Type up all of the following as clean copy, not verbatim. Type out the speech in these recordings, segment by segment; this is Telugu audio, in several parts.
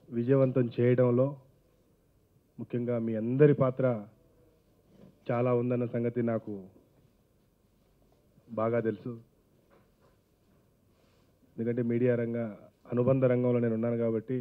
విజయవంతం చేయడంలో ముఖ్యంగా మీ అందరి పాత్ర చాలా ఉందన్న సంగతి నాకు బాగా తెలుసు. ఎందుకంటే మీడియా అనుబంధ రంగంలో నేను ఉన్నాను కాబట్టి.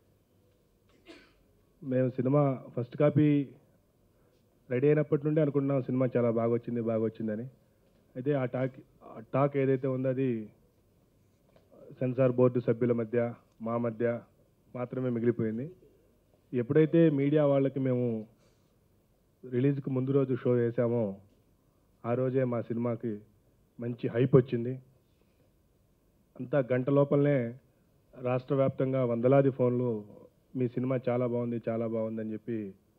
మేము సినిమా ఫస్ట్ కాపీ రెడీ అయినప్పటి నుండి అనుకుంటున్నాం సినిమా చాలా బాగా వచ్చిందని. అయితే ఆ టాక్ ఏదైతే ఉందో అది సెన్సార్ బోర్డు సభ్యుల మధ్య మా మధ్య మాత్రమే మిగిలిపోయింది. ఎప్పుడైతే మీడియా వాళ్ళకి మేము రిలీజ్కి ముందు రోజు షో వేసామో ఆ రోజే మా సినిమాకి మంచి హైప్ వచ్చింది. అంతా గంట లోపలనే రాష్ట్ర వ్యాప్తంగా వందలాది ఫోన్లు మీ సినిమా చాలా బాగుంది అని చెప్పి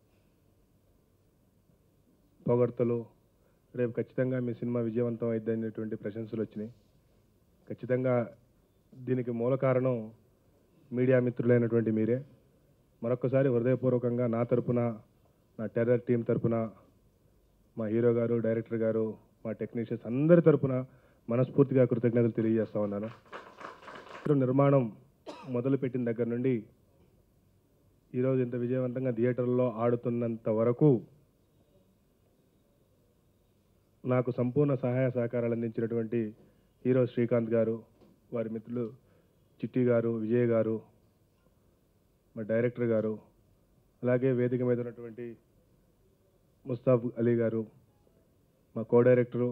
పొగడ్తలు, రేపు ఖచ్చితంగా మీ సినిమా విజయవంతం అయిద్ది అనేటువంటి ప్రశంసలు వచ్చినాయి. ఖచ్చితంగా దీనికి మూల కారణం మీడియా మిత్రులైనటువంటి మీరే. మరొకసారి హృదయపూర్వకంగా నా తరపున, నా టెర్రర్ టీం తరపున, మా హీరో గారు, డైరెక్టర్ గారు, మా టెక్నీషియన్స్ అందరి తరపున మనస్ఫూర్తిగా కృతజ్ఞతలు తెలియజేస్తా ఉన్నాను. నిర్మాణం మొదలుపెట్టిన దగ్గర నుండి ఈరోజు ఇంత విజయవంతంగా థియేటర్లో ఆడుతున్నంత వరకు నాకు సంపూర్ణ సహాయ సహకారాలు అందించినటువంటి హీరో శ్రీకాంత్ గారు, వారి మిత్రులు చిట్టి గారు, విజయ్ గారు, మా డైరెక్టర్ గారు, అలాగే వేదిక మీద ఉన్నటువంటి ముస్తాఫ్ అలీ గారు, మా కో డైరెక్టరు,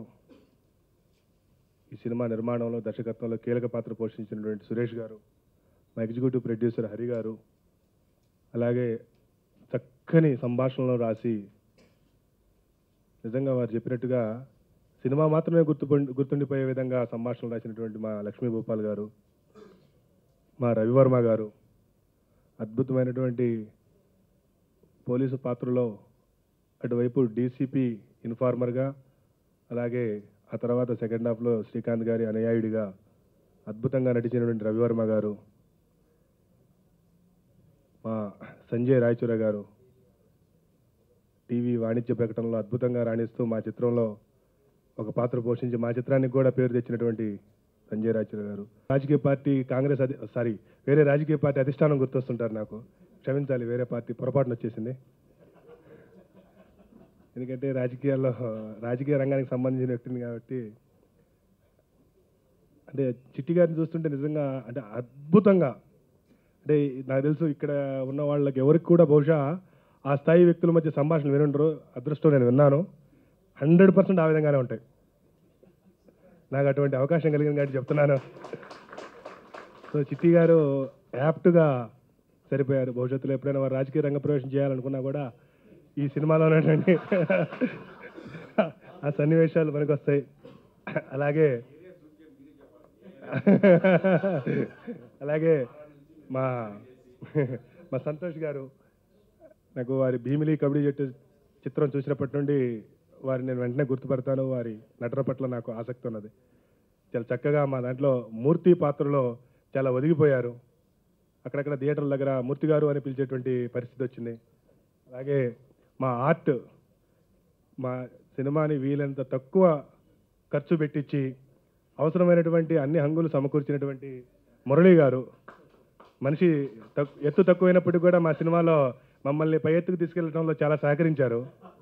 ఈ సినిమా నిర్మాణంలో దర్శకత్వంలో కీలక పాత్ర పోషించినటువంటి సురేష్ గారు, మా ఎగ్జిక్యూటివ్ ప్రొడ్యూసర్ హరి గారు, అలాగే చక్కని సంభాషణలో రాసి నిజంగా వారు చెప్పినట్టుగా సినిమా మాత్రమే గుర్తుండిపోయే విధంగా సంభాషణలు రాసినటువంటి మా లక్ష్మీ భూపాల్ గారు, మా రవివర్మ గారు, అద్భుతమైనటువంటి పోలీసు పాత్రలో అటువైపు డీసీపీ ఇన్ఫార్మర్గా, అలాగే ఆ తర్వాత సెకండ్ హాఫ్లో శ్రీకాంత్ గారి అనుయాయుడిగా అద్భుతంగా నటించినటువంటి రవివర్మ గారు, మా సంజయ్ రాయచూర గారు టీవీ వాణిజ్య ప్రకటనలో అద్భుతంగా రాణిస్తూ మా చిత్రంలో ఒక పాత్ర పోషించి మా చిత్రానికి కూడా పేరు తెచ్చినటువంటి సంజయ్ రాయచూర గారు. రాజకీయ పార్టీ వేరే రాజకీయ పార్టీ అధిష్టానం గుర్తొస్తుంటారు నాకు, క్షమించాలి, వేరే పార్టీ పొరపాటున వచ్చేసింది. ఎందుకంటే రాజకీయ రంగానికి సంబంధించిన వ్యక్తిని కాబట్టి. అంటే చిట్టి గారిని చూస్తుంటే నిజంగా అంటే అద్భుతంగా, అంటే నాకు తెలుసు ఇక్కడ ఉన్న వాళ్ళకి ఎవరికి కూడా బహుశా ఆ స్థాయి వ్యక్తుల మధ్య సంభాషణ వినుండరు. అదృష్టం నేను విన్నాను. 100% ఆ విధంగానే ఉంటాయి. నాకు అటువంటి అవకాశం కలిగింది కాబట్టి చెప్తున్నాను. సో చిట్టి గారు యాప్ట్గా సరిపోయారు. భవిష్యత్తులో ఎప్పుడైనా వారు రాజకీయ రంగ ప్రవేశం చేయాలనుకున్నా కూడా ఈ సినిమాలో ఉన్నటువంటి ఆ సన్నివేశాలు మనకు వస్తాయి. అలాగే మా సంతోష్ గారు, నాకు వారి భీమిలి కబడ్డీ జట్టు చిత్రం చూసినప్పటి నుండి వారిని నేను వెంటనే గుర్తుపడతాను. వారి నటన పట్ల నాకు ఆసక్తి ఉన్నది. చాలా చక్కగా మా దాంట్లో మూర్తి పాత్రలో చాలా ఒదిగిపోయారు. అక్కడక్కడ థియేటర్ల దగ్గర మూర్తి గారు అని పిలిచేటువంటి పరిస్థితి వచ్చింది. అలాగే మా ఆర్ట్, మా సినిమాని వీలంత తక్కువ ఖర్చు పెట్టించి అవసరమైనటువంటి అన్ని హంగులు సమకూర్చినటువంటి మురళి గారు, మనిషి ఎత్తు తక్కువైనప్పటికీ కూడా మా సినిమాలో మమ్మల్ని పై ఎత్తుకు తీసుకెళ్లడంలో చాలా సహకరించారు.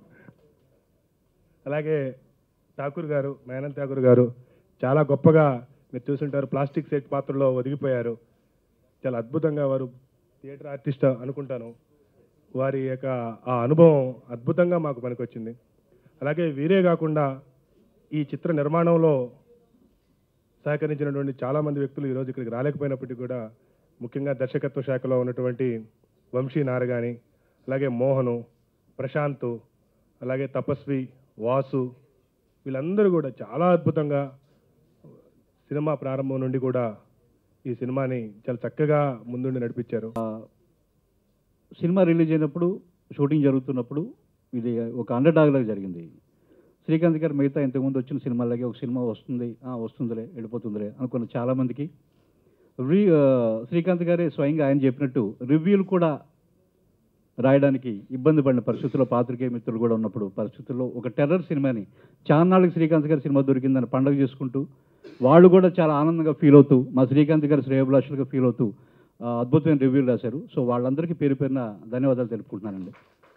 అలాగే ఠాకూర్ గారు, మేనన్ ఠాకూర్ గారు చాలా గొప్పగా మీరు చూసుంటారు, ప్లాస్టిక్ సెట్ పాత్రలో ఒదిగిపోయారు. చాలా అద్భుతంగా, వారు థియేటర్ ఆర్టిస్ట్ అనుకుంటాను. వారి యొక్క ఆ అనుభవం అద్భుతంగా మాకు పనికొచ్చింది. అలాగే వీరే కాకుండా ఈ చిత్ర నిర్మాణంలో సహకరించినటువంటి చాలామంది వ్యక్తులు ఈరోజు ఇక్కడికి రాలేకపోయినప్పటికీ కూడా, ముఖ్యంగా దర్శకత్వ శాఖలో ఉన్నటువంటి వంశీ నారగాని, అలాగే మోహను, ప్రశాంత్, అలాగే తపస్వి, వాసు, వీళ్ళందరూ కూడా చాలా అద్భుతంగా సినిమా ప్రారంభం నుండి కూడా ఈ సినిమాని చాలా చక్కగా ముందుండి నడిపించారు. సినిమా రిలీజ్ అయినప్పుడు, షూటింగ్ జరుగుతున్నప్పుడు ఇది ఒక అండర్ డాగ్ లాగా జరిగింది. శ్రీకాంత్ గారు మిగతా ఇంతకుముందు వచ్చిన సినిమాలకి ఒక సినిమా వస్తుందిలే వెళ్ళిపోతుందిలే అనుకున్న చాలామందికి శ్రీకాంత్ గారే స్వయంగా ఆయన చెప్పినట్టు రివ్యూలు కూడా రాయడానికి ఇబ్బంది పడిన పరిస్థితుల్లో, పాత్రికేయ మిత్రులు కూడా ఉన్నప్పుడు పరిస్థితుల్లో ఒక టెర్రర్ సినిమాని చాన్నాళ్ళకి శ్రీకాంత్ గారి సినిమా దొరికిందని పండుగ చేసుకుంటూ వాళ్ళు కూడా చాలా ఆనందంగా ఫీల్ అవుతూ, మా శ్రీకాంత్ గారి శ్రేయోభిలాషులుగా ఫీల్ అవుతూ అద్భుతమైన రివ్యూలు రాశారు. సో వాళ్ళందరికీ పేరు పేరున ధన్యవాదాలు తెలుపుకుంటున్నానండి.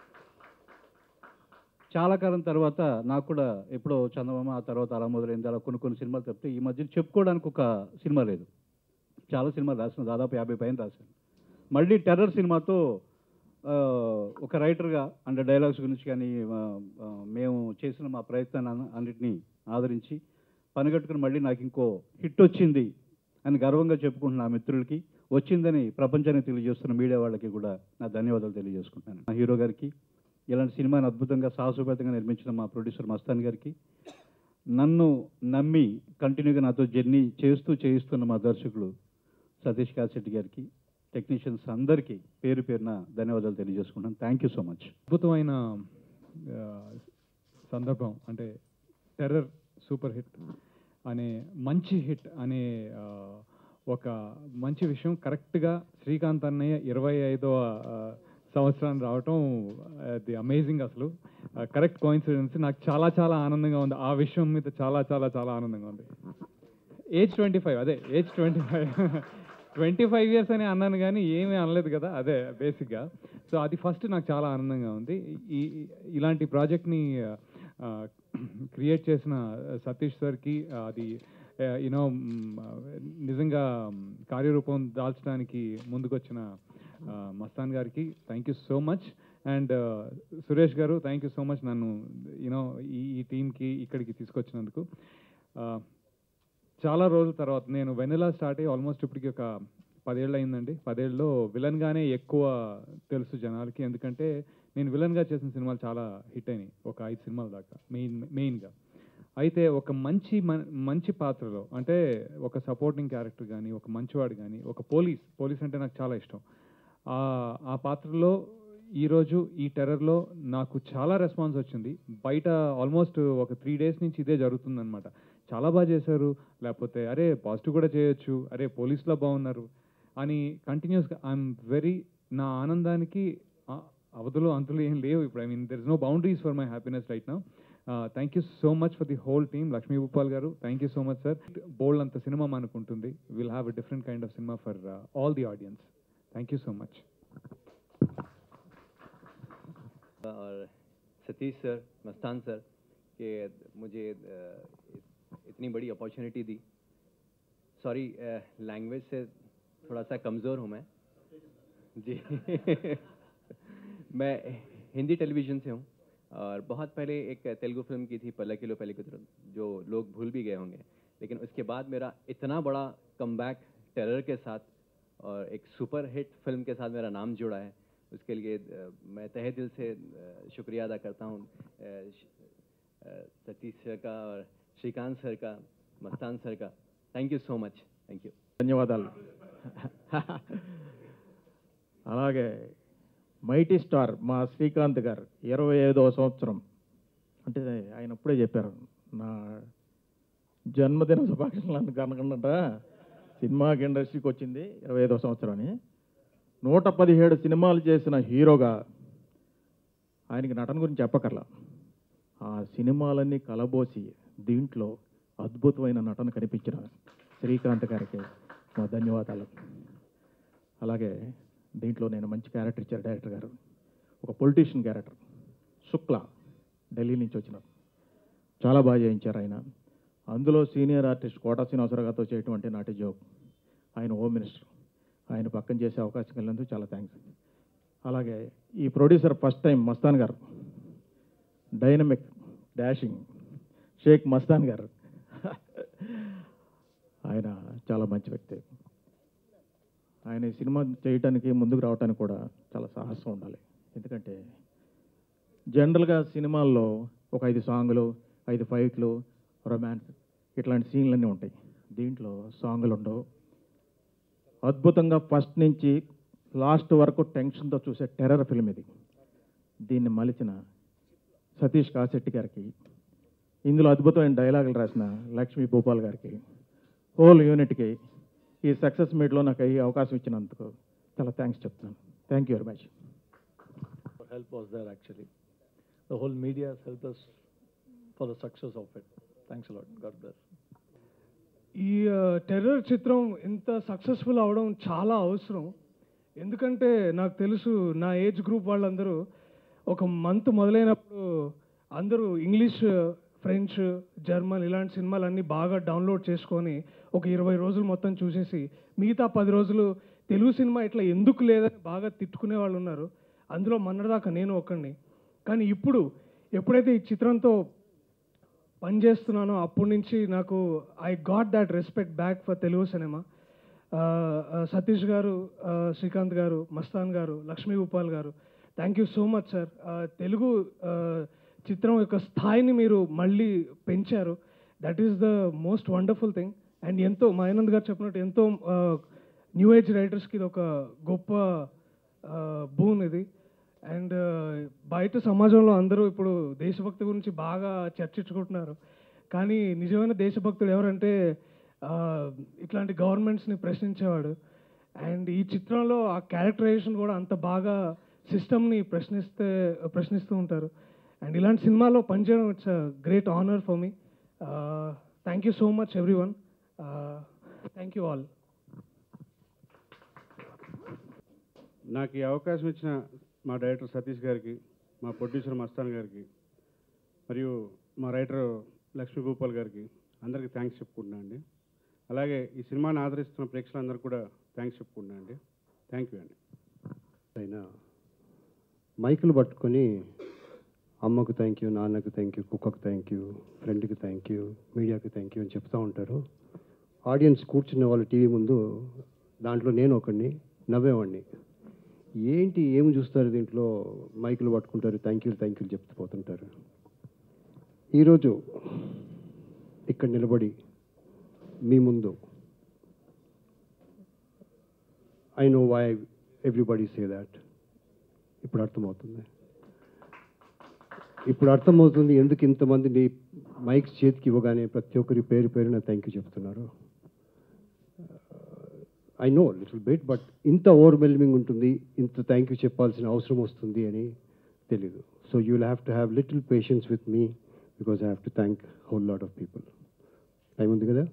చాలా కాలం తర్వాత నాకు కూడా ఎప్పుడో చందమామ, ఆ తర్వాత అలా మొదలైంది, అలా కొన్ని సినిమాలు తప్పితే ఈ మధ్య చెప్పుకోవడానికి ఒక సినిమా లేదు. చాలా సినిమాలు రాసాను, దాదాపు 50 పైన రాశాను. మళ్ళీ టెర్రర్ సినిమాతో ఒక రైటర్గా అంటే డైలాగ్స్ గురించి కానీ మేము చేసిన మా ప్రయత్నాన్ని అన్నింటినీ ఆదరించి పనిగట్టుకుని మళ్ళీ నాకు ఇంకో హిట్ వచ్చింది అని గర్వంగా చెప్పుకుంటున్న మిత్రులకి, వచ్చిందని ప్రపంచానికి తెలియజేస్తున్న మీడియా వాళ్ళకి కూడా నా ధన్యవాదాలు తెలియజేసుకుంటున్నాను. మా హీరో గారికి, ఇలాంటి సినిమాని అద్భుతంగా సాహసోపేతంగా నిర్మించిన మా ప్రొడ్యూసర్ మస్తాన్ గారికి, నన్ను నమ్మి కంటిన్యూగా నాతో జర్నీ చేయిస్తున్న మా దర్శకులు సతీష్ కాశెట్టి గారికి, టెక్నీషియన్స్ అందరికీ పేరు పేరున ధన్యవాదాలు తెలియజేసుకుంటాను. Thank you so much. అద్భుతమైన సందర్భం అంటే టెర్రర్ సూపర్ హిట్ అనే మంచి హిట్ అనే ఒక మంచి విషయం కరెక్ట్గా శ్రీకాంత్ అన్నయ్య 25వ సంవత్సరాన్ని రావటం అది అమేజింగ్. అసలు కరెక్ట్ కోయిన్సిడెన్స్. నాకు చాలా చాలా ఆనందంగా ఉంది. ఆ విషయం మీద చాలా చాలా చాలా ఆనందంగా ఉంది. ఏజ్ 25, అదే ఏజ్ 25 ఇయర్స్ అని అన్నాను కానీ ఏమీ అనలేదు కదా, అదే బేసిక్గా. సో అది ఫస్ట్ నాకు చాలా ఆనందంగా ఉంది. ఇలాంటి ప్రాజెక్ట్ని క్రియేట్ చేసిన సతీష్ సార్కి, అది యూనో నిజంగా కార్యరూపం దాల్చడానికి ముందుకొచ్చిన మస్తాన్ గారికి thank you so much. And Suresh garu thank you so much, నన్ను యూనో ఈ టీంకి ఇక్కడికి తీసుకొచ్చినందుకు. చాలా రోజుల తర్వాత నేను వెన్నెలా స్టార్ట్ అయ్యి ఆల్మోస్ట్ ఇప్పటికి ఒక 10 ఏళ్ళు అయిందండి. 10 ఏళ్ళలో విలన్గానే ఎక్కువ తెలుసు జనాలకి, ఎందుకంటే నేను విలన్గా చేసిన సినిమాలు చాలా హిట్ అయినాయి, ఒక 5 సినిమాల దాకా మెయిన్గా. అయితే ఒక మంచి పాత్రలో, అంటే ఒక సపోర్టింగ్ క్యారెక్టర్ కానీ, ఒక మంచివాడు కానీ, ఒక పోలీస్ అంటే నాకు చాలా ఇష్టం. ఆ పాత్రలో ఈరోజు ఈ టెర్రర్లో నాకు చాలా రెస్పాన్స్ వచ్చింది. బయట ఆల్మోస్ట్ ఒక 3 డేస్ నుంచి ఇదే జరుగుతుందన్నమాట. చాలా బాగా చేశారు, లేకపోతే అరే పాజిటివ్ కూడా చేయొచ్చు, అరే పోలీసులో బాగున్నారు అని కంటిన్యూస్గా నా ఆనందానికి అవధులు అంతులు ఏం లేవు ఇప్పుడు. I mean there is no boundaries for my happiness right now. Thank you so much for the whole team. Lakshmi Bhupal garu thank you so much sir. Bold అంత సినిమా మనకుంటుంది. Will have a different kind of cinema for all the audience. Thank you so much. और सतीश सर, मस्तान सर के मुझे इतनी बड़ी अपॉर्चुनिटी दी. सॉरी, लैंग्वेज से थोड़ा सा कमज़ोर हूँ मैं जी. मैं हिंदी टेलीविज़न से हूँ और बहुत पहले एक तेलुगु फिल्म की थी पल्लकिलो पेलिकुतुरु, जो लोग भूल भी गए होंगे. लेकिन उसके बाद मेरा इतना बड़ा कमबैक टेरर के साथ और एक सुपर हिट फिल्म के साथ मेरा नाम जुड़ा है, उसके लिए मैं तहे दिल से शुक्रिया अदा करता हूँ सतीश सर का और श्रीकांत सर का, मस्तान सर का. Thank you so much. Thank you. ధన్యవాదాలు. అలాగే మైటీ స్టార్ మా శ్రీకాంత్ గారు 25వ సంవత్సరం అంటే ఆయన అప్పుడే చెప్పారు, నా జన్మదిన శుభాకాంక్షలు కనుకంట సినిమాకి ఇండస్ట్రీకి వచ్చింది 25వ సంవత్సరం అని. 117 సినిమాలు చేసిన హీరోగా ఆయనకి నటన గురించి చెప్పకర్లా. ఆ సినిమాలన్నీ కలబోసి దీంట్లో అద్భుతమైన నటన కనిపించిన శ్రీకాంత్ గారికి మా ధన్యవాదాలు. అలాగే దీంట్లో నేను మంచి క్యారెక్టర్ ఇచ్చారు డైరెక్టర్ గారు. ఒక పొలిటీషియన్ క్యారెక్టర్, శుక్లా, ఢిల్లీ నుంచి వచ్చిన, చాలా బాగా చేయించారు ఆయన. అందులో సీనియర్ ఆర్టిస్ట్ కోటా శ్రీనివాసరావు గారితో చేయటువంటి నాటి జోక్, ఆయన హోమ్ మినిస్టర్, ఆయన పక్కన చేసే అవకాశం కలిగినందుకు చాలా థ్యాంక్స్. అలాగే ఈ ప్రొడ్యూసర్ ఫస్ట్ టైం మస్తాన్ గారు, డైనమిక్ డాషింగ్ షేక్ మస్తాన్ గారు, ఆయన చాలా మంచి వ్యక్తి. ఆయన ఈ సినిమా చేయటానికి ముందుకు రావడానికి కూడా చాలా సాహసం ఉండాలి. ఎందుకంటే జనరల్గా సినిమాల్లో ఒక 5 సాంగులు, 5 ఫైట్లు, రొమాన్స్ ఇట్లాంటి సీన్లన్నీ ఉంటాయి. దీంట్లో సాంగులు ఉండవు. అద్భుతంగా ఫస్ట్ నుంచి లాస్ట్ వరకు టెన్షన్తో చూసే టెర్రర్ ఫిల్మ్ ఇది. దీన్ని మలిచిన సతీష్ కాశెట్టి గారికి, ఇందులో అద్భుతమైన డైలాగులు రాసిన లక్ష్మీ భూపాల్ గారికి, హోల్ యూనిట్కి ఈ సక్సెస్ మీట్లో నాకు ఈ అవకాశం ఇచ్చినందుకు చాలా థ్యాంక్స్ చెప్తున్నాను. Thank you very much. Help was there actually. The whole media has helped us for the success of it. Thanks a lot. God bless. ఈ టెర్రర్ చిత్రం ఇంత సక్సెస్ఫుల్ అవడం చాలా అవసరం. ఎందుకంటే నాకు తెలుసు నా ఏజ్ గ్రూప్ వాళ్ళందరూ ఒక మంత్ మొదలైనప్పుడు అందరూ ఇంగ్లీష్, ఫ్రెంచ్, జర్మన్ ఇలాంటి సినిమాలన్నీ బాగా డౌన్లోడ్ చేసుకొని ఒక 20 రోజులు మొత్తం చూసేసి మిగతా 10 రోజులు తెలుగు సినిమా ఇట్లా ఎందుకు లేదని బాగా తిట్టుకునే వాళ్ళు ఉన్నారు. అందులో మొన్నటిదాకా నేను ఒక్కడిని. కానీ ఇప్పుడు ఎప్పుడైతే ఈ చిత్రంతో పనిచేస్తున్నానో అప్పటి నుంచి నాకు I got that respect back for Telugu cinema. Satish garu, Srikanth garu, Mastan garu, Lakshmi Bhupal garu, thank you so much sir. Telugu చిత్రం యొక్క స్థాయిని మీరు మళ్ళీ పెంచారు. That is the most wonderful thing. And ఎంతో మా ఆనంద్ గారు చెప్పినట్టు ఎంతో న్యూ ఏజ్ రైటర్స్కి ఇది ఒక గొప్ప బూన్ ఇది. అండ్ బయట సమాజంలో అందరూ ఇప్పుడు దేశభక్తి గురించి బాగా చర్చించుకుంటున్నారు. కానీ నిజమైన దేశభక్తుడు ఎవరంటే ఇట్లాంటి గవర్నమెంట్స్ని ప్రశ్నించేవాడు. అండ్ ఈ చిత్రంలో ఆ క్యారెక్టరైజేషన్ కూడా అంత బాగా సిస్టమ్ని ప్రశ్నిస్తూ ఉంటారు. అండ్ ఇలాంటి సినిమాలో పనిచేయడం it's a great honour for me. Thank you so much everyone. Thank you all. నాకు ఈ అవకాశం ఇచ్చిన మా డైరెక్టర్ సతీష్ గారికి, మా ప్రొడ్యూసర్ మస్తాన్ గారికి, మరియు మా రైటర్ లక్ష్మీ భూపాల్ గారికి అందరికీ థ్యాంక్స్ చెప్పుకుంటున్నాను అండి. అలాగే ఈ సినిమాని ఆదరిస్తున్న ప్రేక్షకులందరూ కూడా థ్యాంక్స్ చెప్పుకుంటున్నాను అండి. థ్యాంక్ యూ అండి. అయినా మైకులు పట్టుకొని అమ్మకు థ్యాంక్ యూ, నాన్నకు థ్యాంక్ యూ, కుక్కకు థ్యాంక్ యూ, ఫ్రెండ్కి థ్యాంక్ యూ, మీడియాకి థ్యాంక్ యూ అని చెప్తూ ఉంటారు. ఆడియన్స్ కూర్చున్న వాళ్ళు టీవీ ముందు, దాంట్లో నేను ఒకడిని నవ్వేవాడిని. ఏంటి ఏమి చూస్తారు దీంట్లో, మైకులు పట్టుకుంటారు, థ్యాంక్ యూ చెప్తూ పోతుంటారు. ఈరోజు ఇక్కడ నిలబడి మీ ముందు I know why everybody say that. ఇప్పుడు అర్థమవుతుంది ఎందుకు ఇంతమంది మైక్స్ చేతికి ఇవ్వగానే ప్రతి ఒక్కరి పేరు పేరున థ్యాంక్ యూ చెప్తున్నారు. I know little bit, but ఇంత ఓవర్వెల్మింగ్ ఉంటుంది, ఇంత థ్యాంక్ యూ చెప్పాల్సిన అవసరం వస్తుంది అని తెలీదు. So you will have to have little patience with me because I have to thank whole lot of people. Time ఉంది కదా?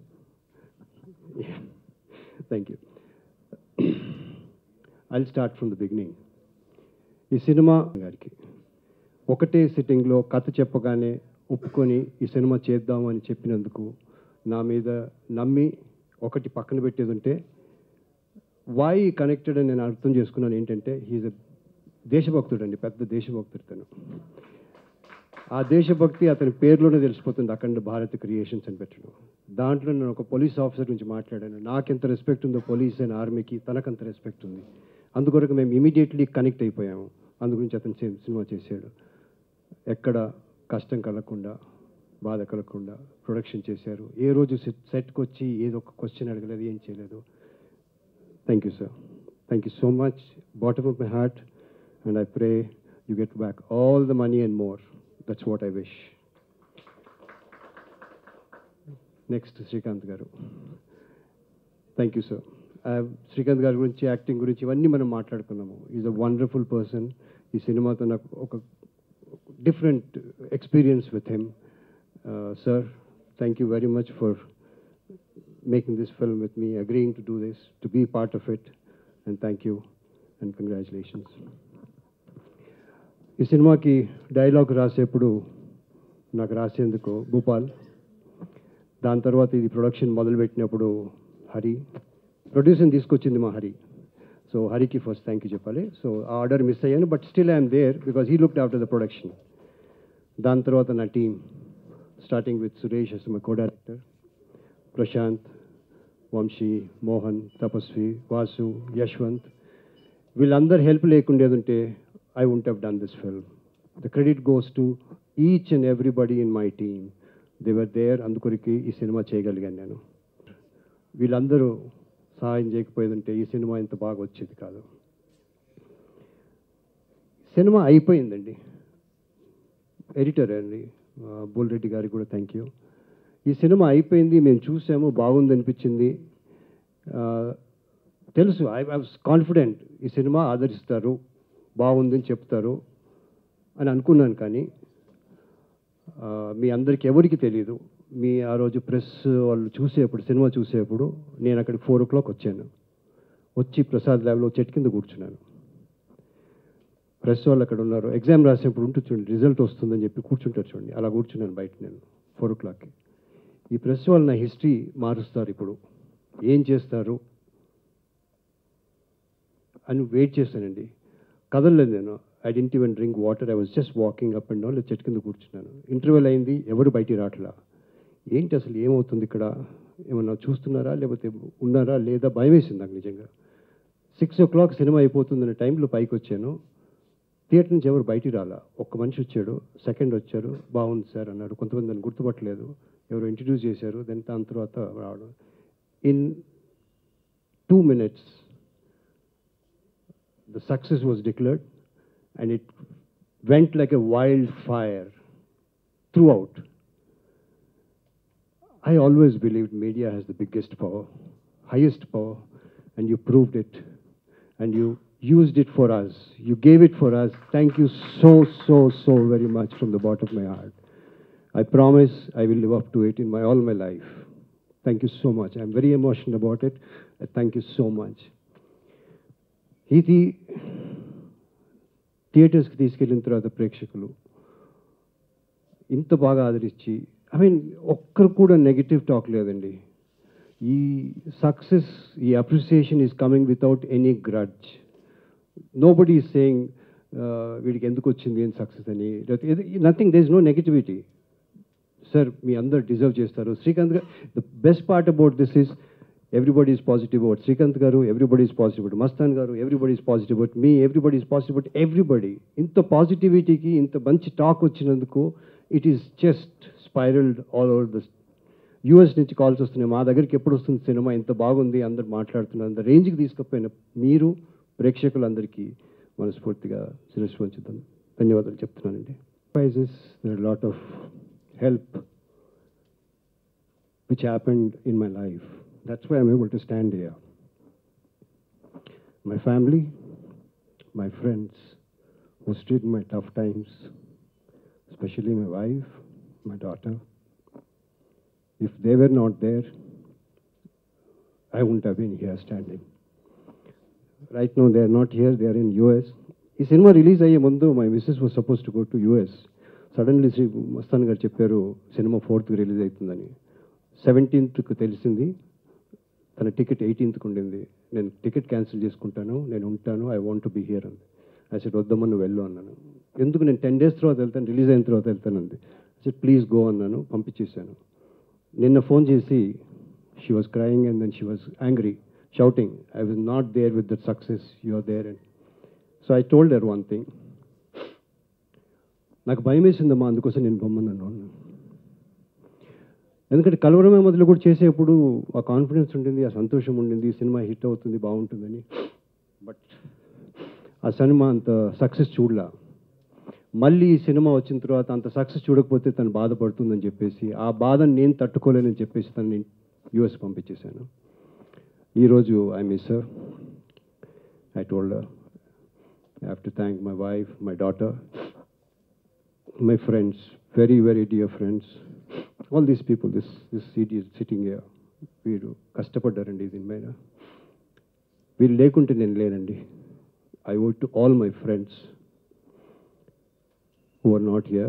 Thank you. I'll start from the beginning. ఈ సినిమా గారికి ఒకటే సిట్టింగ్లో కథ చెప్పగానే ఒప్పుకొని ఈ సినిమా చేద్దాము అని చెప్పినందుకు నా మీద నమ్మి ఒకటి పక్కన పెట్టేది ఉంటే వై కనెక్టెడ్ అని నేను అర్థం చేసుకున్నాను. ఏంటంటే హీజ్ అ దేశభక్తుడు అండి, పెద్ద దేశభక్తుడు తను. ఆ దేశభక్తి అతని పేరులోనే తెలిసిపోతుంది, అఖండ భారత్ క్రియేషన్స్ అని పెట్టడం. దాంట్లో నేను ఒక పోలీస్ ఆఫీసర్ నుంచి మాట్లాడాను. నాకెంత రెస్పెక్ట్ ఉందో పోలీస్ అండ్ ఆర్మీకి తనకంత రెస్పెక్ట్ ఉంది. అందుకొరకు మేము ఇమీడియట్లీ కనెక్ట్ అయిపోయాము. అందుగురించి అతను సినిమా చేశాడు. ఎక్కడ కష్టం కలగకుండా, బాధ కలగకుండా ప్రొడక్షన్ చేశారు. ఏ రోజు సెట్కి వచ్చి ఏదో ఒక క్వశ్చన్ అడగలేదు, ఏం చేయలేదు. Thank you sir. Thank you so much. Bottom of my heart. And I pray you get back all the money and more. That's what I wish. Next Srikanth garu. Thank you sir. Srikanth గారి గురించి, యాక్టింగ్ గురించి ఇవన్నీ మనం మాట్లాడుకున్నాము. Is a wonderful person. ఈ సినిమాతో నాకు ఒక different experience with him. Sir, thank you very much for making this film with me, agreeing to do this, to be part of it, and thank you and congratulations. ఈ సినిమాకి డైలాగ్ రాసేప్పుడు నాకు రాసేందుకు భూపాల్, దాని తర్వాత ఇది ప్రొడక్షన్ మొదలుపెట్టినప్పుడు హరి, ప్రొడ్యూసర్ని తీసుకొచ్చింది మా హరి. సో హరికి ఫస్ట్ థ్యాంక్ యూ చెప్పాలి. సో ఆ ఆర్డర్ మిస్ అయ్యాను, but still I'm there because he looked after the production. దాని తర్వాత నా team, starting with Suresh as my co-director, Prashanth, Vamsi, Mohan, Tapaswi, Vasu, Yashwant, వీళ్ళందరూ హెల్ప్ లేకుండేది ఉంటే I won't have done this film. The credit goes to each and everybody in my team. They were there. అందుకొరికి ఈ సినిమా చేయగలిగాను నేను. వీళ్ళందరూ సహాయం చేయకపోయేది ఉంటే ఈ సినిమా ఇంత బాగా వచ్చేది కాదు. సినిమా అయిపోయిందండి. ఎడిటర్ అండి బుల్రెడ్డి గారికి కూడా థ్యాంక్ యూ. ఈ సినిమా అయిపోయింది, మేము చూసాము, బాగుంది అనిపించింది. తెలుసు, ఐ వాజ్ కాన్ఫిడెంట్ ఈ సినిమా ఆదరిస్తారు, బాగుందని చెప్తారు అని అనుకున్నాను. కానీ మీ అందరికీ ఎవరికి తెలియదు. మీ ఆ రోజు ప్రెస్ వాళ్ళు చూసేప్పుడు, సినిమా చూసేప్పుడు నేను అక్కడికి 4 o'clock వచ్చాను. వచ్చి ప్రసాద్ ల్యాబ్లో చెట్టు కింద కూర్చున్నాను. ప్రెస్ వాళ్ళు అక్కడ ఉన్నారు. ఎగ్జామ్ రాసినప్పుడు ఉంటుంది చూడండి, రిజల్ట్ వస్తుందని చెప్పి కూర్చుంటారు చూడండి, అలా కూర్చున్నాను బయట నేను 4 o'clockకి. ఈ ప్రెస్ వాళ్ళు నా హిస్టరీ మారుస్తారు, ఇప్పుడు ఏం చేస్తారు అని వెయిట్ చేశానండి. కదలలేదు నేను. I didn't even drink water. I was just walking up and down. చెట్టు కింద కూర్చున్నాను. ఇంటర్వెల్ అయింది, ఎవరు బయటికి రావట్లా. ఏంటి అసలు ఏమవుతుంది ఇక్కడ, ఏమన్నా చూస్తున్నారా లేకపోతే ఉన్నారా లేదా, భయం వేసింది నాకు నిజంగా. 6 o'clock సినిమా అయిపోతుందనే టైంలో పైకి వచ్చాను. థియేటర్ నుంచి ఎవరు బయటికి రాలా. ఒక్క మనిషి వచ్చాడు, సెకండ్ వచ్చారు, బాగుంది సార్ అన్నాడు. కొంతమంది దాన్ని గుర్తుపట్టలేదు, ఎవరు ఇంట్రడ్యూస్ చేశారు. దాని తర్వాత రావడం. In 2 minutes the success was declared, and it went like a wildfire throughout. I always believed media has the biggest power, highest power, and you proved it, and you used it for us. You gave it for us. Thank you so very much from the bottom of my heart. I promise I will live up to it in all my life. Thank you so much. I'm very emotional about it. Thank you so much. ఇది థియేటర్స్కి తీసుకెళ్ళిన తర్వాత ప్రేక్షకులు ఇంత బాగా ఆదరించి, ఐ మీన్ ఒక్కరు కూడా నెగిటివ్ టాక్ లేదండి. ఈ సక్సెస్, ఈ appreciation is coming without any grudge. Nobody is saying వీడికి ఎందుకు వచ్చింది ఏం సక్సెస్ అని, nothing. There is no negativity. Sir మీ అందరు డిజర్వ్ చేస్తారు. Srikanth garu, the best part about this is everybody is positive about Srikanth garu, everybody is positive about Mastan garu, everybody is positive about me, everybody is positive about everybody. Inta positivity ki inta bunch talk vachinanduku, it is just spiraled all over the US నుంచి కాల్స్ వస్తున్నాయి. మా దగ్గరికి ఎప్పుడు వస్తుంది సినిమా, ఇంత బాగుంది అందరు మాట్లాడుతున్నారు. అంత రేంజ్కి తీసుకుపోయిన మీరు ప్రేక్షకులందరికీ మనస్ఫూర్తిగా శిరస్సు వంచుతాను, ధన్యవాదాలు చెప్తున్నానండి. Prizes, there are lot of help which happened in my life. That's why I'm able to stand here. My family, my friends who stood in my tough times, especially my wife, my daughter. If they were not there, I wouldn't have been here standing. Right now they are not here, they are in US. ఈ సినిమా రిలీజ్ అయ్యే ముందు my missus was supposed to go to US. Suddenly Shri Mastan గారు చెప్పారు సినిమా 4th రిలీజ్ అవుతుందని. 17th తెలిసింది. తన టికెట్ 18th ఉండింది. నేను టికెట్ క్యాన్సిల్ చేసుకుంటాను, నేను ఉంటాను, I want to be here అంది. ఐ సెడ్ వద్దమ్మా నువ్వు వెళ్ళు అన్నాను. ఎందుకు, నేను 10 days తర్వాత వెళ్తాను, రిలీజ్ అయిన తర్వాత వెళ్తాను అంది. ఐ సెడ్ ప్లీజ్ గో అన్నాను, పంపించేశాను. నిన్న ఫోన్ చేసి she was crying and then she was angry, shouting, I was not there with that success, you are there. And so I told her one thing, నాకు భయం వేసిందమ్మా, అందుకోసం నేను బొమ్మన్నాను. ఎందుకంటే కలవరమే మొదలు కూడా చేసేప్పుడు ఆ కాన్ఫిడెన్స్ ఉండింది, ఆ సంతోషం ఉండింది, సినిమా హిట్ అవుతుంది బాగుంటుందని. బట్ ఆ సినిమా అంత సక్సెస్ చూడలా. మళ్ళీ ఈ సినిమా వచ్చిన తర్వాత అంత సక్సెస్ చూడకపోతే తను బాధపడుతుందని చెప్పేసి, ఆ బాధను నేను తట్టుకోలేనని చెప్పేసి తనని యూఎస్ పంపించేశాను. ఈరోజు I miss her. I told her I have to thank my wife, my daughter, my friends, very dear friends, all these people, this CD is sitting here. వీరు కష్టపడ్డారండి దీని మీద. వీళ్ళు లేకుంటే నేను లేనండి. I owe to all my friends who are not here.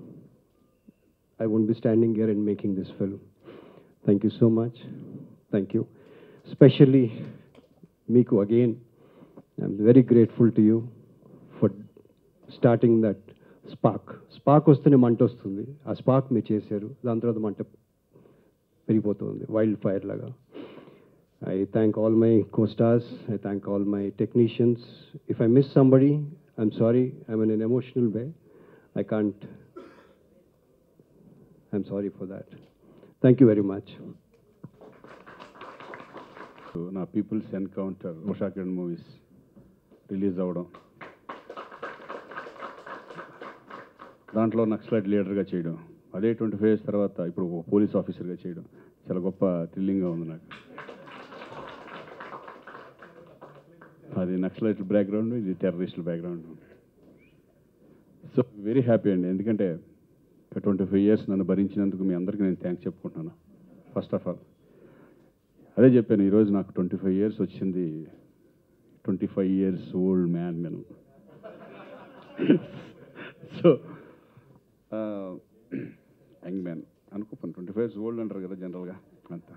I won't be standing here and making this film. Thank you so much. Thank you. Especially Miku again. I'm very grateful to you for starting that spark వస్తేనే మంట వస్తుంది. ఆ స్పార్క్ మీరు చేశారు, దాని తర్వాత మంట పెరిగిపోతుంది వైల్డ్ ఫైర్ లాగా. I thank all my co-stars, I thank all my technicians. If I miss somebody, I'm sorry, I'm in an emotional way, I can't, I'm sorry for that. Thank you very much. నా people's encounter Usha Kiran movies release అవ్వడం, దాంట్లో నక్సలైట్ లీడర్గా చేయడం, అదే 25 years తర్వాత ఇప్పుడు ఒక పోలీస్ ఆఫీసర్గా చేయడం చాలా గొప్ప థ్రిల్లింగ్గా ఉంది నాకు. అది నక్సలైట్ బ్యాక్గ్రౌండ్, ఇది టెర్రరిస్టుల బ్యాక్గ్రౌండ్. సో వెరీ హ్యాపీ అండి, ఎందుకంటే 25 years నన్ను భరించినందుకు మీ అందరికీ నేను థ్యాంక్స్ చెప్పుకుంటున్నాను. ఫస్ట్ ఆఫ్ ఆల్ అదే చెప్పాను, ఈరోజు నాకు 25 years వచ్చింది 25 years old man నేను. సో యంగ్ మ్యాన్ అనుకోపను, 25 years old అంటారు కదా జనరల్గా అంతా.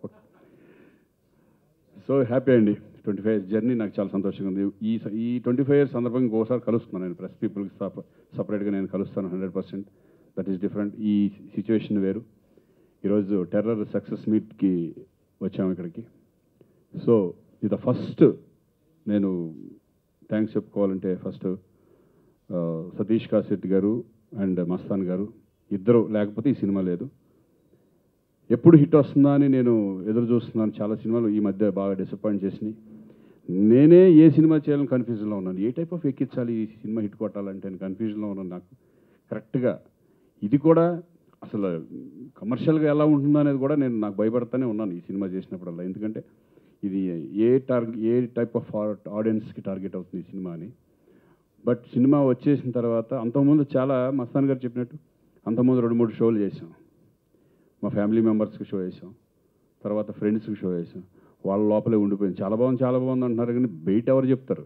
సో హ్యాపీ అండి. 25 years జర్నీ నాకు చాలా సంతోషంగా ఉంది. ఈ 25 years సందర్భంగా ఇంకోసారి కలుస్తున్నాను నేను. ప్రెస్ పీపుల్కి సపరేట్గా నేను కలుస్తాను 100%. That is different. ఈ సిచ్యువేషన్ వేరు. ఈరోజు టెర్రర్ సక్సెస్ మీట్కి వచ్చాము ఇక్కడికి. సో ఇది ఫస్ట్ నేను థ్యాంక్స్ చెప్పుకోవాలంటే ఫస్ట్ సతీష్ కాశెట్టి గారు అండ్ మస్తాన్ గారు ఇద్దరు లేకపోతే ఈ సినిమా లేదు. ఎప్పుడు హిట్ వస్తుందా అని నేను ఎదురు చూస్తున్నాను. చాలా సినిమాలు ఈ మధ్య బాగా డిసప్పాయింట్ చేసినాయి. నేనే ఏ సినిమా చేయాలని కన్ఫ్యూజన్లో ఉన్నాను. ఏ టైప్ ఆఫ్ ఎక్కించాలి ఈ సినిమా హిట్ కొట్టాలంటే నేను కన్ఫ్యూజన్లో ఉన్నాను. నాకు కరెక్ట్గా ఇది కూడా అసలు కమర్షియల్గా ఎలా ఉంటుందో అనేది కూడా నాకు భయపడతానే ఉన్నాను ఈ సినిమా చేసినప్పుడల్లా. ఎందుకంటే ఇది ఏ టైప్ ఆఫ్ ఆడియన్స్కి టార్గెట్ అవుతుంది ఈ సినిమా అని. బట్ సినిమా వచ్చేసిన తర్వాత అంతకుముందు చాలా మస్తాన్ గారు చెప్పినట్టు అంతకుముందు 2-3 షోలు చేసాం. మా ఫ్యామిలీ మెంబర్స్కి షో చేసాం, తర్వాత ఫ్రెండ్స్కి షో చేసాం. వాళ్ళ లోపలే ఉండిపోయింది. చాలా బాగుంది అంటున్నారు కానీ బయట ఎవరు చెప్తారు?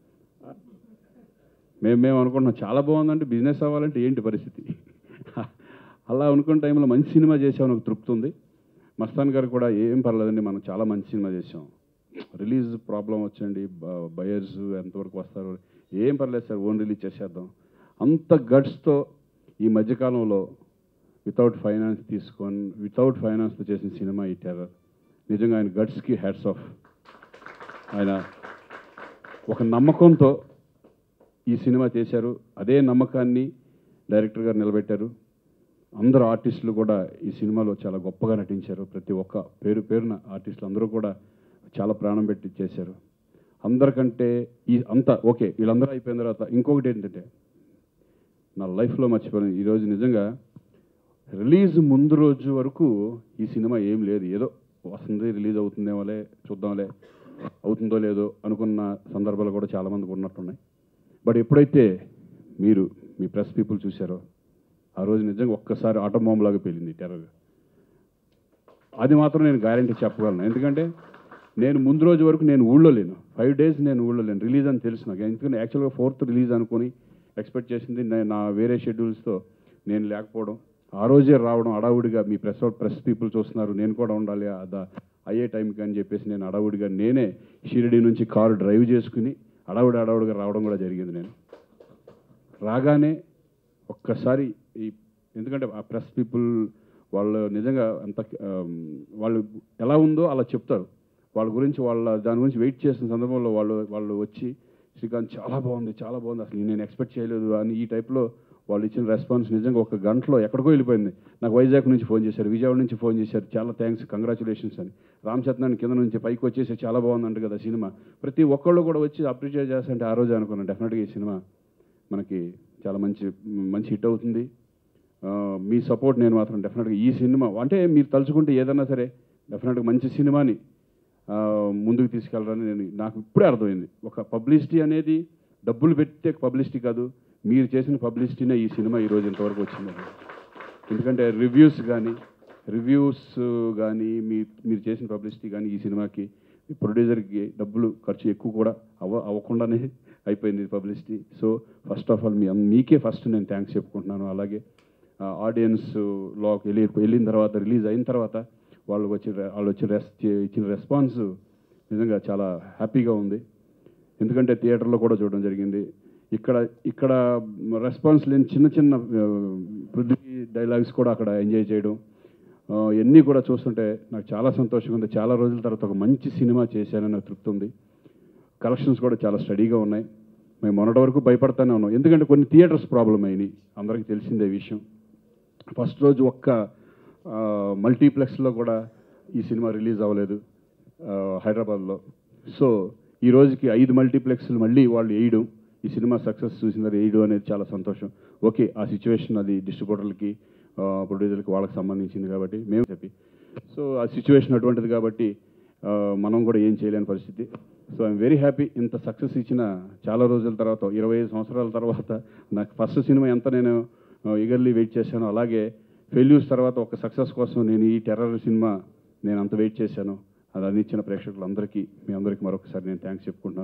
మేము అనుకుంటున్నాం చాలా బాగుందంటే బిజినెస్ అవ్వాలంటే ఏంటి పరిస్థితి? అలా అనుకున్న టైంలో మంచి సినిమా చేసాం, నాకు తృప్తి ఉంది. మస్తాన్ గారు కూడా ఏం పర్లేదండి, మనం చాలా మంచి సినిమా చేసాం. రిలీజ్ ప్రాబ్లం వచ్చండి, బయర్స్ ఎంతవరకు వస్తారు ఏం పర్లేదు సార్, ఓన్ రిలీజ్ చేసేద్దాం. అంత గట్స్తో ఈ మధ్యకాలంలో వితౌట్ ఫైనాన్స్తో చేసిన సినిమా ఈ టెర్రర్. నిజంగా ఆయన గట్స్కి హ్యాట్స్ ఆఫ్. ఆయన ఒక నమ్మకంతో ఈ సినిమా చేశారు. అదే నమ్మకాన్ని డైరెక్టర్ గారు నిలబెట్టారు. అందరు ఆర్టిస్టులు కూడా ఈ సినిమాలో చాలా గొప్పగా నటించారు. ప్రతి ఒక్క పేరున ఆర్టిస్టులు అందరూ కూడా చాలా ప్రాణం పెట్టి చేశారు. అందరికంటే అంతా ఓకే వీళ్ళందరూ అయిపోయిన తర్వాత ఇంకొకటి ఏంటంటే నా లైఫ్లో మర్చిపోయాను. ఈరోజు నిజంగా రిలీజ్ ముందు రోజు వరకు ఈ సినిమా ఏం లేదు, ఏదో వస్తుంది రిలీజ్ అవుతుందేమోలే చూద్దాంలే అవుతుందో లేదో అనుకున్న సందర్భాలు కూడా చాలామందికి ఉన్నట్టున్నాయి. బట్ ఎప్పుడైతే మీ ప్రెస్ పీపుల్ చూశారో ఆ రోజు నిజంగా ఒక్కసారి ఆటం బాంబులాగా పేలింది టెర్రర్. అది మాత్రం నేను గ్యారెంటీ చెప్పగలను. ఎందుకంటే నేను ముందు రోజు వరకు నేను ఊళ్ళో లేను, 5 days నేను ఊళ్ళో లేను. రిలీజ్ అని తెలుసు నాకు. ఎందుకంటే యాక్చువల్గా 4th రిలీజ్ అనుకుని ఎక్స్పెక్ట్ చేసింది. నా వేరే షెడ్యూల్స్తో నేను లేకపోవడం, ఆ రోజే రావడం అడావుడిగా మీ ప్రెస్ పీపుల్ చూస్తున్నారు నేను కూడా ఉండాలి అయ్యే టైంకి అని చెప్పేసి నేను అడావుడిగా నేనే షిరిడి నుంచి కారు డ్రైవ్ చేసుకుని అడావుడిగా రావడం కూడా జరిగింది. నేను రాగానే ఒక్కసారి ఎందుకంటే ఆ ప్రెస్ పీపుల్ వాళ్ళు నిజంగా అంత వాళ్ళు ఎలా ఉందో అలా చెప్తారు. వాళ్ళ గురించి దాని గురించి వెయిట్ చేసిన సందర్భంలో వాళ్ళు వచ్చి శ్రీకాంత్ చాలా బాగుంది అసలు నేను ఎక్స్పెక్ట్ చేయలేదు అని ఈ టైప్లో వాళ్ళు ఇచ్చిన రెస్పాన్స్ నిజంగా 1 గంటలో ఎక్కడికో వెళ్ళిపోయింది. నాకు వైజాగ్ నుంచి ఫోన్ చేశారు, విజయవాడ నుంచి ఫోన్ చేశారు, చాలా థ్యాంక్స్ కంగ్రాచులేషన్స్ అని. రామచంద్రాన్ని కింద నుంచి పైకి వచ్చేసి చాలా బాగుందంట కదా సినిమా. ప్రతి ఒక్కళ్ళు కూడా వచ్చి అప్రిషియేట్ చేస్తుంటే ఆ రోజు అనుకున్నాను డెఫినెట్గా ఈ సినిమా మనకి చాలా మంచి హిట్ అవుతుంది. మీ సపోర్ట్ నేను మాత్రం డెఫినెట్గా ఈ సినిమా అంటే మీరు తలుచుకుంటే ఏదన్నా సరే డెఫినెట్గా మంచి సినిమాని ముందుకు తీసుకెళ్ళాలని నాకు ఇప్పుడే అర్థమైంది. ఒక పబ్లిసిటీ అనేది డబ్బులు పెట్టే పబ్లిసిటీ కాదు, మీరు చేసిన పబ్లిసిటీనే ఈ సినిమా ఈరోజు ఇంతవరకు వచ్చింది. ఎందుకంటే రివ్యూస్ కానీ మీరు చేసిన పబ్లిసిటీ కానీ ఈ సినిమాకి ప్రొడ్యూసర్కి డబ్బులు ఖర్చు ఎక్కువ కూడా అవ్వకుండానే అయిపోయింది publicity. So first of all మీకే ఫస్ట్ నేను థ్యాంక్స్ చెప్పుకుంటున్నాను. అలాగే ఆడియన్స్లోకి వెళ్ళిన తర్వాత రిలీజ్ అయిన తర్వాత వాళ్ళు ఇచ్చిన రెస్పాన్స్ నిజంగా చాలా హ్యాపీగా ఉంది. ఎందుకంటే థియేటర్లో కూడా చూడడం జరిగింది. ఇక్కడ రెస్పాన్స్ లేని చిన్న పృథ్వీ డైలాగ్స్ కూడా అక్కడ ఎంజాయ్ చేయడం ఇవన్నీ కూడా చూస్తుంటే నాకు చాలా సంతోషంగా ఉంది. చాలా రోజుల తర్వాత ఒక మంచి సినిమా చేశానని తృప్తి ఉంది. కలెక్షన్స్ కూడా చాలా స్టడీగా ఉన్నాయి. మేము మొన్నటి వరకు భయపడతానే ఉన్నాం, ఎందుకంటే కొన్ని థియేటర్స్ ప్రాబ్లం అయినాయి, అందరికీ తెలిసిందే విషయం. ఫస్ట్ రోజు ఒక్క మల్టీప్లెక్స్లో కూడా ఈ సినిమా రిలీజ్ అవ్వలేదు హైదరాబాద్లో. సో ఈ రోజుకి 5 మల్టీప్లెక్స్లు మళ్ళీ వాళ్ళు వేయడం, ఈ సినిమా సక్సెస్ చూసిన వేయడం అనేది చాలా సంతోషం. ఓకే ఆ సిచ్యువేషన్ అది డిస్ట్రిబ్యూటర్లకి ప్రొడ్యూసర్కి వాళ్ళకి సంబంధించింది కాబట్టి మేము సో ఆ సిచ్యువేషన్ అటువంటిది కాబట్టి మనం కూడా ఏం చేయలేని పరిస్థితి. So I'm very happy. ఇంత సక్సెస్ ఇచ్చిన చాలా రోజుల తర్వాత 25 సంవత్సరాల తర్వాత నాకు ఫస్ట్ సినిమా ఎంత నేను ఈగర్లీ వెయిట్ చేశాను, అలాగే ఫెయిల్యూర్స్ తర్వాత ఒక సక్సెస్ కోసం నేను ఈ టెర్రర్ సినిమా నేను అంత వెయిట్ చేశాను. అది అందించిన ప్రేక్షకులందరికీ మీ అందరికీ మరొకసారి నేను థ్యాంక్స్ చెప్పుకుంటున్నాను.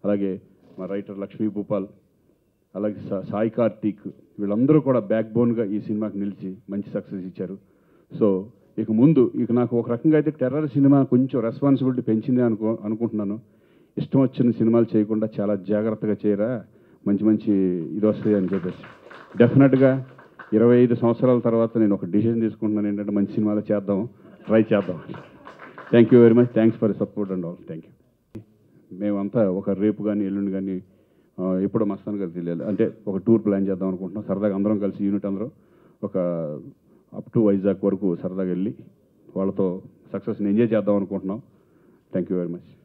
అలాగే మా రైటర్ లక్ష్మీ భూపాల్, అలాగే సాయి కార్తీక్, వీళ్ళందరూ కూడా బ్యాక్ బోన్గా ఈ సినిమాకి నిలిచి మంచి సక్సెస్ ఇచ్చారు. సో ఇక నాకు ఒక రకంగా అయితే టెర్రర్ సినిమా కొంచెం రెస్పాన్సిబిలిటీ పెంచింది అనుకుంటున్నాను. ఇష్టం వచ్చిన సినిమాలు చేయకుండా చాలా జాగ్రత్తగా చేయరా, మంచి ఇది వస్తాయి అని చెప్పేసి డెఫినెట్గా 25 సంవత్సరాల తర్వాత నేను ఒక డిసిషన్ తీసుకుంటున్నాను, ఏంటంటే మంచి సినిమాలు ట్రై చేద్దాం. Thank you very much, thanks for support and all. Thank you. మేమంతా ఒక రేపు కానీ ఎల్లుండి కానీ ఎప్పుడో మస్తాన్ గారు తెలియాలి అంటే ఒక టూర్ ప్లాన్ చేద్దాం అనుకుంటున్నాం. సరదాగా అందరం కలిసి యూనిట్ అందరూ ఒక అప్ టు వైజాగ్ వరకు సరదాగా వెళ్ళి వాళ్ళతో సక్సెస్ని ఎంజాయ్ చేద్దాం అనుకుంటున్నాం. Thank you very much.